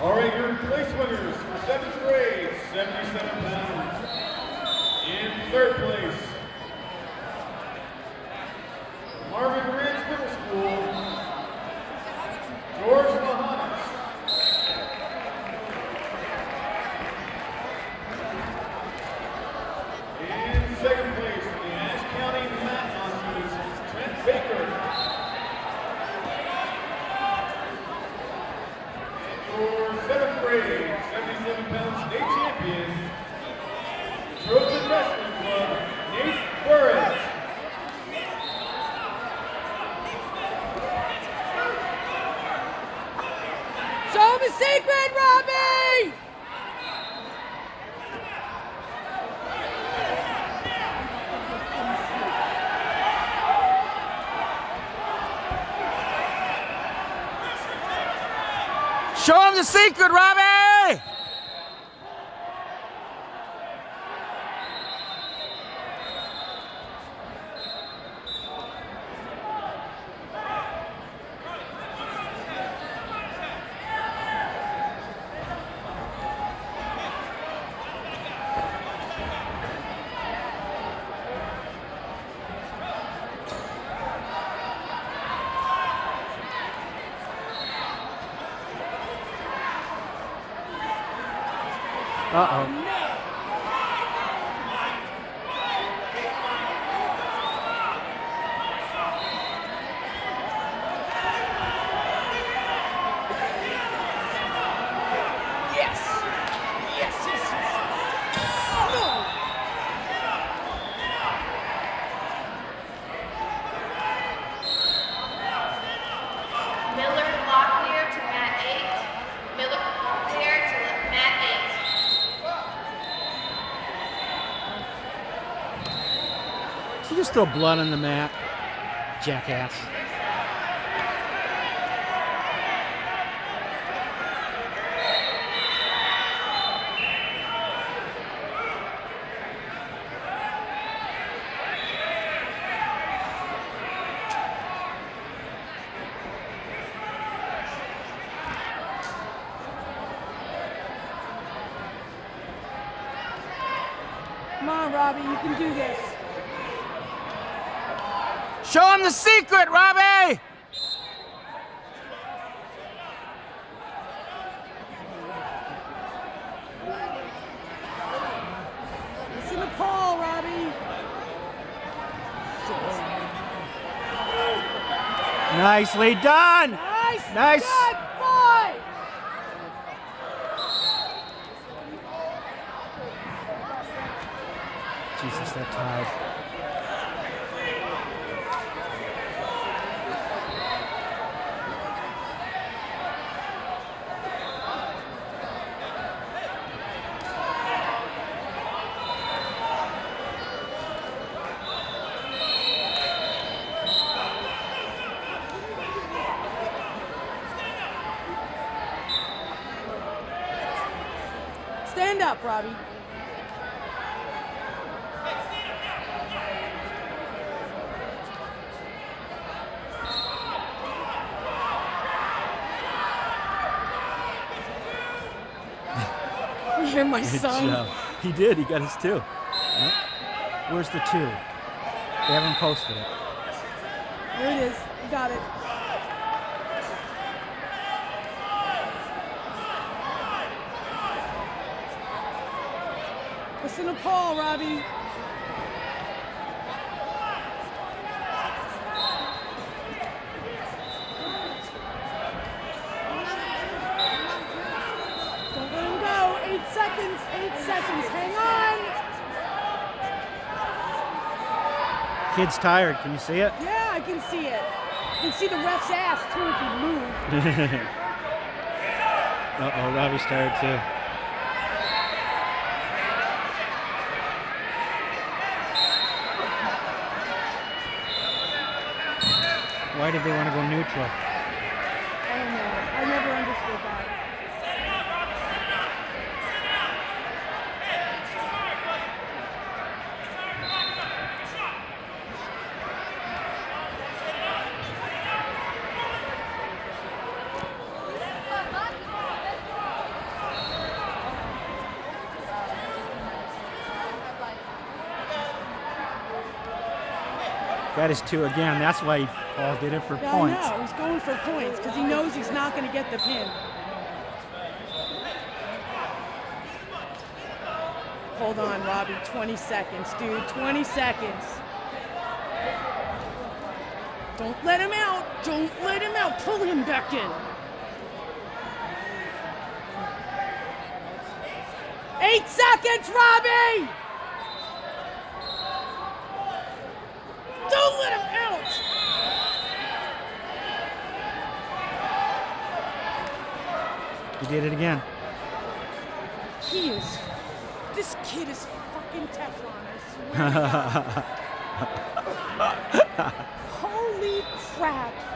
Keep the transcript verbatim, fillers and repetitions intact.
All right, your place winners for seventh grade, seventy-seven pounds. In third place, Marvin Ridge Middle School, George Mahanis. In second place, the Ashe County Mat Monkeys, Trent Baker. For seventh grade, seventy-seven pound state champion, Trojan Wrestling Club, Nate Burris. Show him the secret, Robbie! Show him the secret, Robbie! Uh-oh. Yes! Yes, yes, yes. No! Miller Locklear to mat eight. Miller Locklear to mat eight. You just throw blood on the mat, jackass. Come on, Robbie, you can do this. Show him the secret, Robbie! Listen to Paul, Robbie. Nicely done! Nice! Nice! Good boy! Jesus, that tied. Stand up, Robbie. You're my son. Job. He did. He got his two. Yep. Where's the two? They haven't posted it. Here it is. You got it. Listen to Paul, Robbie. Don't let him go. Eight seconds. Eight seconds. Hang on. Kid's tired. Can you see it? Yeah, I can see it. You can see the ref's ass, too, if you move. Uh-oh, Robbie's tired, too. Why did they want to go neutral? I don't know. I never understood that. Got his two again. That's why Paul did it for yeah, points. I know. He's going for points because he knows he's not going to get the pin. Hold on, Robbie. twenty seconds, dude. twenty seconds. Don't let him out. Don't let him out. Pull him back in. Eight seconds, Robbie! Don't let him out! He did it again. He is, this kid is fucking Teflon, I swear to God. Holy crap.